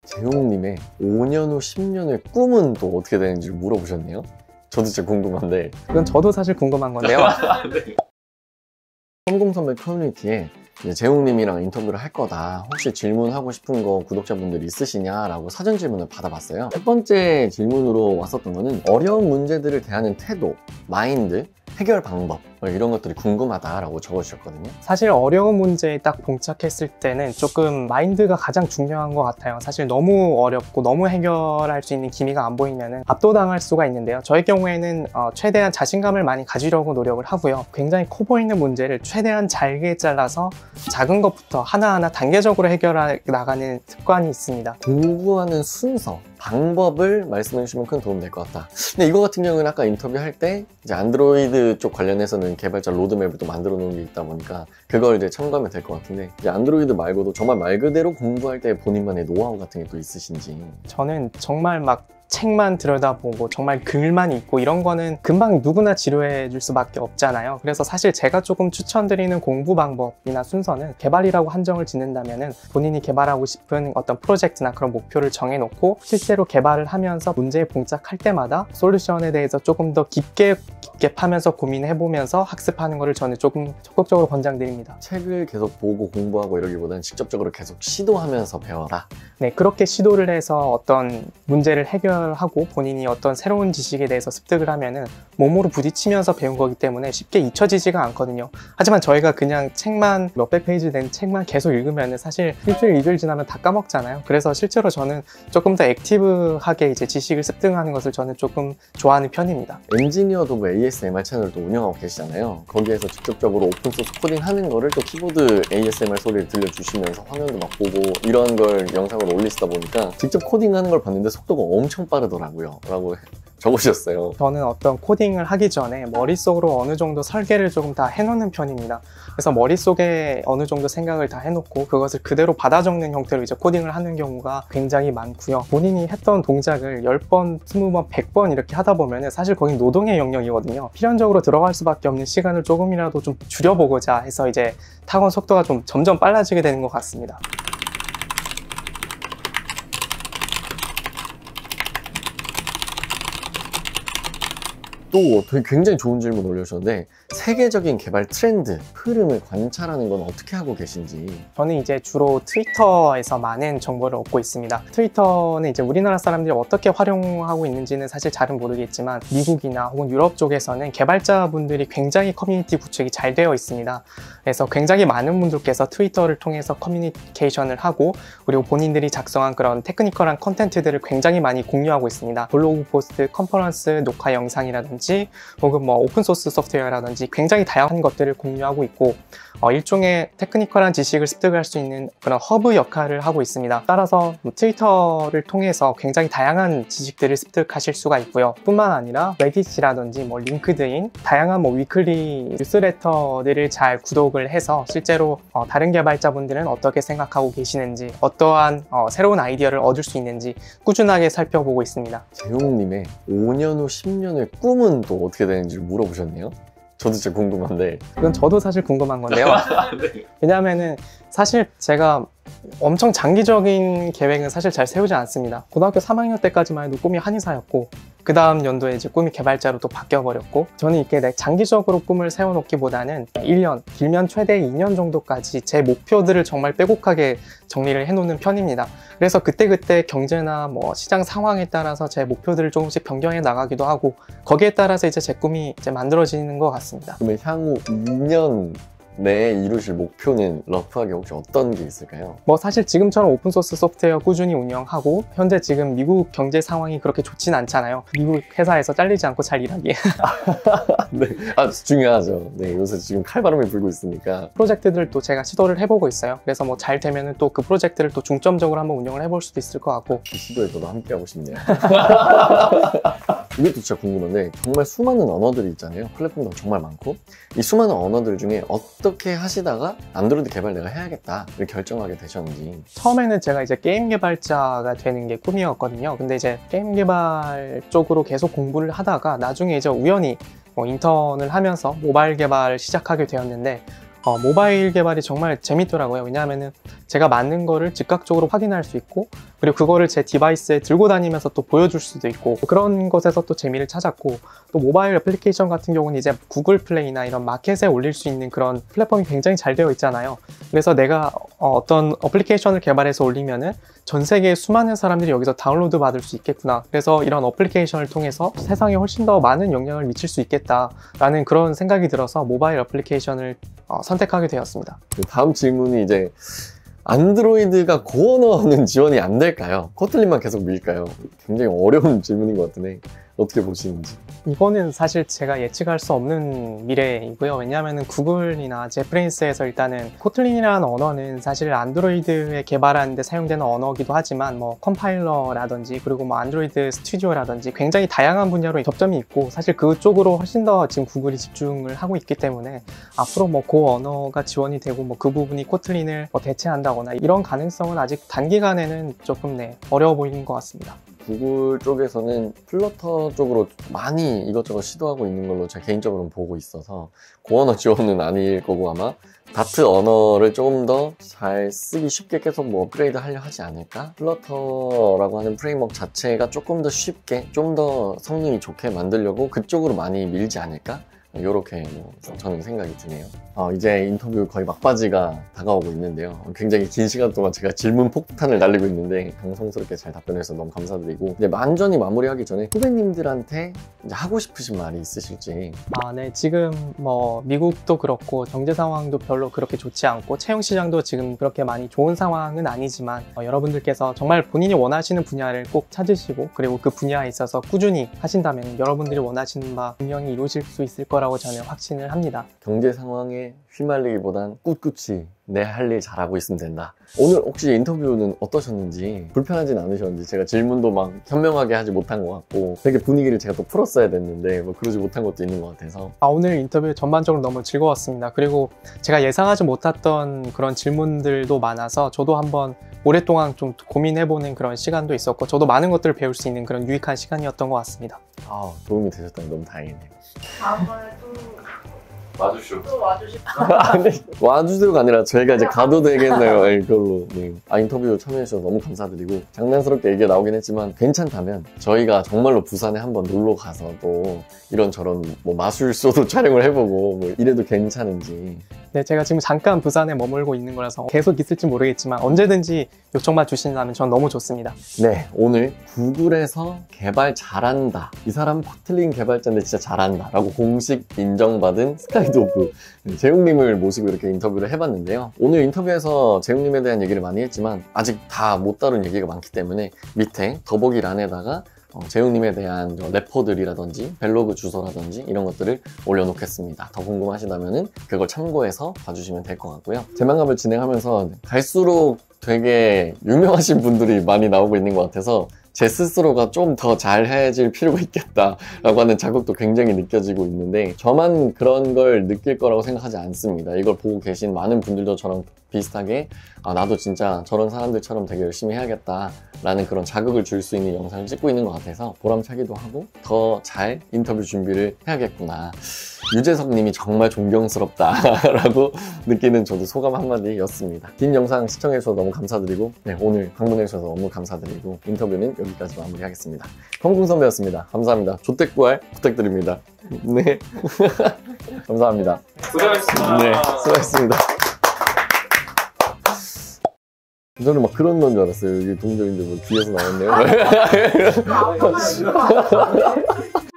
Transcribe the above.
재용님의 5년 후 10년의 꿈은 또 어떻게 되는지 물어보셨네요. 저도 진짜 궁금한데. 그건 저도 사실 궁금한 건데요. 네. 성공선배 커뮤니티에 재용님이랑 인터뷰를 할 거다, 혹시 질문하고 싶은 거 구독자분들이 있으시냐라고 사전 질문을 받아봤어요. 첫 번째 질문으로 왔었던 거는 어려운 문제들을 대하는 태도, 마인드, 해결 방법 이런 것들이 궁금하다라고 적어주셨거든요. 사실 어려운 문제에 딱 봉착했을 때는 조금 마인드가 가장 중요한 것 같아요. 사실 너무 어렵고 너무 해결할 수 있는 기미가 안 보이면 압도당할 수가 있는데요. 저의 경우에는 최대한 자신감을 많이 가지려고 노력을 하고요. 굉장히 커 보이는 문제를 최대한 잘게 잘라서 작은 것부터 하나하나 단계적으로 해결해 나가는 습관이 있습니다. 공부하는 순서, 방법을 말씀해 주시면 큰 도움이 될 것 같다. 근데 이거 같은 경우는 아까 인터뷰할 때 이제 안드로이드 쪽 관련해서는 개발자 로드맵을 또 만들어 놓은 게 있다 보니까 그걸 이제 참고하면 될 것 같은데, 이제 안드로이드 말고도 정말 말 그대로 공부할 때 본인만의 노하우 같은 게 또 있으신지. 저는 정말 막 책만 들여다보고 정말 글만 읽고 이런 거는 금방 누구나 지루해 줄 수밖에 없잖아요. 그래서 사실 제가 조금 추천드리는 공부 방법이나 순서는, 개발이라고 한정을 짓는다면은 본인이 개발하고 싶은 어떤 프로젝트나 그런 목표를 정해놓고 실제로 개발을 하면서 문제에 봉착할 때마다 솔루션에 대해서 조금 더 깊게 파면서 고민해보면서 학습하는 거를 저는 조금 적극적으로 권장드립니다. 책을 계속 보고 공부하고 이러기보다는 직접적으로 계속 시도하면서 배워라. 네, 그렇게 시도를 해서 어떤 문제를 해결하고 본인이 어떤 새로운 지식에 대해서 습득을 하면은 몸으로 부딪히면서 배운 거기 때문에 쉽게 잊혀지지가 않거든요. 하지만 저희가 그냥 책만, 몇백 페이지 된 책만 계속 읽으면은 사실 일주일, 2주일 지나면 다 까먹잖아요. 그래서 실제로 저는 조금 더 액티브하게 이제 지식을 습득하는 것을 저는 조금 좋아하는 편입니다. 엔지니어도 뭐 ASMR 채널도 운영하고 계시잖아요. 거기에서 직접적으로 오픈소스 코딩 하는 거를 또 키보드 ASMR 소리를 들려주시면서 화면도 막 보고 이런 걸 영상으로 올리시다 보니까 직접 코딩하는 걸 봤는데 속도가 엄청 빠르더라고요 라고 적으셨어요. 저는 어떤 코딩을 하기 전에 머릿속으로 어느 정도 설계를 조금 다 해놓는 편입니다. 그래서 머릿속에 어느 정도 생각을 다 해놓고 그것을 그대로 받아 적는 형태로 이제 코딩을 하는 경우가 굉장히 많고요. 본인이 했던 동작을 10번, 20번, 100번 이렇게 하다 보면 사실 거긴 노동의 영역이거든요. 필연적으로 들어갈 수밖에 없는 시간을 조금이라도 좀 줄여보고자 해서 이제 타건 속도가 좀 점점 빨라지게 되는 것 같습니다. 또 되게 굉장히 좋은 질문 올려주셨는데, 세계적인 개발 트렌드, 흐름을 관찰하는 건 어떻게 하고 계신지. 저는 이제 주로 트위터에서 많은 정보를 얻고 있습니다. 트위터는 이제 우리나라 사람들이 어떻게 활용하고 있는지는 사실 잘은 모르겠지만 미국이나 혹은 유럽 쪽에서는 개발자분들이 굉장히 커뮤니티 구축이 잘 되어 있습니다. 그래서 굉장히 많은 분들께서 트위터를 통해서 커뮤니케이션을 하고, 그리고 본인들이 작성한 그런 테크니컬한 컨텐츠들을 굉장히 많이 공유하고 있습니다. 블로그 포스트, 컨퍼런스, 녹화 영상이라든지 혹은 뭐 오픈소스 소프트웨어라든지 굉장히 다양한 것들을 공유하고 있고, 일종의 테크니컬한 지식을 습득할 수 있는 그런 허브 역할을 하고 있습니다. 따라서 트위터를 통해서 굉장히 다양한 지식들을 습득하실 수가 있고요. 뿐만 아니라 레딧이라든지 뭐 링크드인, 다양한 뭐 위클리 뉴스레터들을 잘 구독을 해서 실제로 다른 개발자분들은 어떻게 생각하고 계시는지, 어떠한 새로운 아이디어를 얻을 수 있는지 꾸준하게 살펴보고 있습니다. 재용님의 5년 후 10년의 꿈은 또 어떻게 되는지 물어보셨네요. 저도 진짜 궁금한데. 그건 저도 사실 궁금한 건데요. 네. 왜냐하면은 사실 제가 엄청 장기적인 계획은 사실 잘 세우지 않습니다. 고등학교 3학년 때까지만 해도 꿈이 한의사였고, 그 다음 연도에 이제 꿈이 개발자로 또 바뀌어버렸고, 저는 이렇게 장기적으로 꿈을 세워놓기보다는 1년, 길면 최대 2년 정도까지 제 목표들을 정말 빼곡하게 정리를 해놓는 편입니다. 그래서 그때그때 경제나 뭐 시장 상황에 따라서 제 목표들을 조금씩 변경해 나가기도 하고, 거기에 따라서 이제 제 꿈이 이제 만들어지는 것 같습니다. 그러면 향후 2년 내에 이루실 목표는 러프하게 혹시 어떤 게 있을까요? 뭐 사실 지금처럼 오픈소스 소프트웨어 꾸준히 운영하고, 현재 지금 미국 경제 상황이 그렇게 좋진 않잖아요. 미국 회사에서 잘리지 않고 잘 일하기. 네, 아주 중요하죠. 네, 요새 지금 칼바람이 불고 있으니까. 프로젝트들도 제가 시도를 해보고 있어요. 그래서 뭐 잘 되면은 또 그 프로젝트를 또 중점적으로 한번 운영을 해볼 수도 있을 것 같고. 그 시도에 저도 함께 하고 싶네요. 이것도 진짜 궁금한데, 정말 수많은 언어들이 있잖아요. 플랫폼도 정말 많고, 이 수많은 언어들 중에 어떻게 하시다가 안드로이드 개발 내가 해야겠다를 결정하게 되셨는지. 처음에는 제가 이제 게임 개발자가 되는 게 꿈이었거든요. 근데 이제 게임 개발 쪽으로 계속 공부를 하다가 나중에 이제 우연히 인턴을 하면서 모바일 개발을 시작하게 되었는데, 모바일 개발이 정말 재밌더라고요. 왜냐하면은 제가 만든 거를 즉각적으로 확인할 수 있고, 그리고 그거를 제 디바이스에 들고 다니면서 또 보여줄 수도 있고, 그런 것에서 또 재미를 찾았고, 또 모바일 애플리케이션 같은 경우는 이제 구글 플레이나 이런 마켓에 올릴 수 있는 그런 플랫폼이 굉장히 잘 되어 있잖아요. 그래서 내가 어떤 어플리케이션을 개발해서 올리면은 전 세계 수많은 사람들이 여기서 다운로드 받을 수 있겠구나. 그래서 이런 어플리케이션을 통해서 세상에 훨씬 더 많은 영향을 미칠 수 있겠다라는 그런 생각이 들어서 모바일 어플리케이션을 선택하게 되었습니다. 다음 질문이 이제 안드로이드가 고언어는 지원이 안 될까요? 코틀린만 계속 밀까요? 굉장히 어려운 질문인 것 같은데 어떻게 보시는지. 이거는 사실 제가 예측할 수 없는 미래이고요. 왜냐하면 구글이나 제프레인스에서 일단은 코틀린이라는 언어는 사실 안드로이드에 개발하는데 사용되는 언어이기도 하지만 뭐 컴파일러라든지 그리고 뭐 안드로이드 스튜디오라든지 굉장히 다양한 분야로 접점이 있고, 사실 그쪽으로 훨씬 더 지금 구글이 집중을 하고 있기 때문에 앞으로 뭐 그 언어가 지원이 되고 뭐 그 부분이 코틀린을 뭐 대체한다거나 이런 가능성은 아직 단기간에는 조금 어려워 보이는 것 같습니다. 구글 쪽에서는 플러터 쪽으로 많이 이것저것 시도하고 있는 걸로 제가 개인적으로는 보고 있어서 고언어 지원은 아닐 거고, 아마 다트 언어를 조금 더 잘 쓰기 쉽게 계속 뭐 업그레이드 하려 하지 않을까? 플러터라고 하는 프레임워크 자체가 조금 더 쉽게, 좀 더 성능이 좋게 만들려고 그쪽으로 많이 밀지 않을까? 이렇게 저는 생각이 드네요. 이제 인터뷰 거의 막바지가 다가오고 있는데요. 굉장히 긴 시간 동안 제가 질문 폭탄을 날리고 있는데 방송스럽게 잘 답변해서 너무 감사드리고, 이제 완전히 마무리하기 전에 후배님들한테 이제 하고 싶으신 말이 있으실지. 네. 지금 뭐 미국도 그렇고 경제 상황도 별로 그렇게 좋지 않고 채용 시장도 지금 그렇게 많이 좋은 상황은 아니지만 여러분들께서 정말 본인이 원하시는 분야를 꼭 찾으시고, 그리고 그 분야에 있어서 꾸준히 하신다면 여러분들이 원하시는 바 분명히 이루어질 수 있을 거라고 저는 확신을 합니다. 경제 상황에 휘말리기보단 꿋꿋이 내 할 일 잘하고 있으면 된다. 오늘 혹시 인터뷰는 어떠셨는지, 불편하진 않으셨는지, 제가 질문도 막 현명하게 하지 못한 것 같고 되게 분위기를 제가 또 풀었어야 됐는데 뭐 그러지 못한 것도 있는 것 같아서 오늘 인터뷰 전반적으로 너무 즐거웠습니다. 그리고 제가 예상하지 못했던 그런 질문들도 많아서 저도 한번 오랫동안 좀 고민해보는 그런 시간도 있었고, 저도 많은 것들을 배울 수 있는 그런 유익한 시간이었던 것 같습니다. 도움이 되셨다니 너무 다행이네요. 다음번에 와주시오. 또 와주시오. 와주시오가 아니라 저희가 이제 가도 되겠네요. 이걸로. 네. 인터뷰 참여해주셔서 너무 감사드리고, 장난스럽게 얘기가 나오긴 했지만 괜찮다면 저희가 정말로 부산에 한번 놀러 가서 또 이런저런 뭐 마술쇼도 촬영을 해보고 뭐 이래도 괜찮은지. 네, 제가 지금 잠깐 부산에 머물고 있는 거라서 계속 있을지 모르겠지만 언제든지 요청만 주신다면 전 너무 좋습니다. 네, 오늘 구글에서 개발 잘한다, 이 사람 코틀린 개발자인데 진짜 잘한다 라고 공식 인정받은 스카이도프 재웅님을 모시고 이렇게 인터뷰를 해봤는데요. 오늘 인터뷰에서 재웅님에 대한 얘기를 많이 했지만 아직 다 못 다룬 얘기가 많기 때문에 밑에 더보기란에다가 재웅님에 대한 레포들이라든지 벨로그 주소라든지 이런 것들을 올려놓겠습니다. 더 궁금하시다면 그걸 참고해서 봐주시면 될 것 같고요. 제만갑을 진행하면서 갈수록 되게 유명하신 분들이 많이 나오고 있는 것 같아서 제 스스로가 좀 더 잘해질 필요가 있겠다라고 하는 자극도 굉장히 느껴지고 있는데, 저만 그런 걸 느낄 거라고 생각하지 않습니다. 이걸 보고 계신 많은 분들도 저랑 비슷하게 나도 진짜 저런 사람들처럼 되게 열심히 해야겠다라는 그런 자극을 줄 수 있는 영상을 찍고 있는 것 같아서 보람차기도 하고 더 잘 인터뷰 준비를 해야겠구나, 유재석 님이 정말 존경스럽다라고 느끼는 저도 소감 한마디였습니다. 긴 영상 시청해주셔서 너무 감사드리고, 네, 오늘 방문해주셔서 너무 감사드리고 인터뷰는 여기까지 마무리하겠습니다. 검궁선배였습니다. 감사합니다. 조태꾸알 부탁드립니다. 네. 감사합니다. 고생하셨습니다. 네, 수고하셨습니다. 저는 막 그런 건 줄 알았어요. 여기 동료인데 뭐 뒤에서 나왔네요.